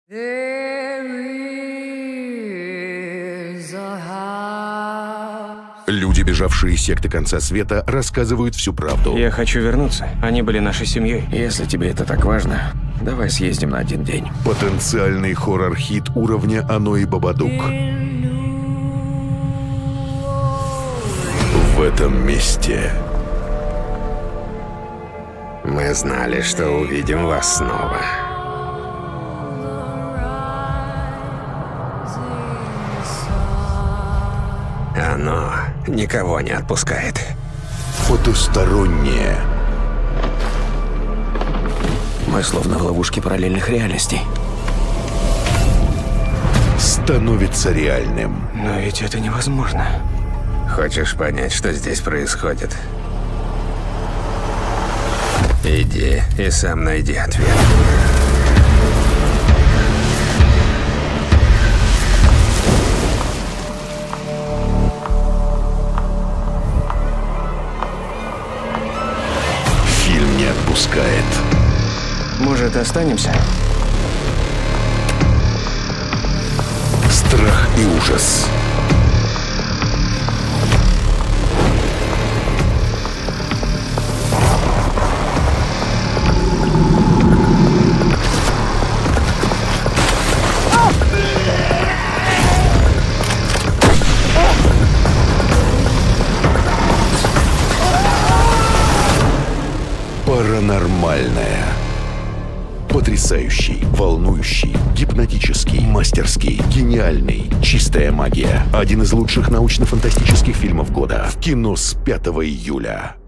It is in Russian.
Люди, бежавшие из секты конца света, рассказывают всю правду. Я хочу вернуться. Они были нашей семьей. Если тебе это так важно, давай съездим на один день. Потенциальный хоррор-хит уровня «Оно и Бабадук». В этом месте. Мы знали, что увидим вас снова. Оно никого не отпускает. Потустороннее. Мы словно в ловушке параллельных реальностей. Становится реальным. Но ведь это невозможно. Хочешь понять, что здесь происходит? Иди и сам найди ответ. Фильм не отпускает. Может, останемся? Страх и ужас. Паранормальное. Потрясающий, волнующий, гипнотический, мастерский, гениальный, чистая магия. Один из лучших научно-фантастических фильмов года. В кино с 5 июля.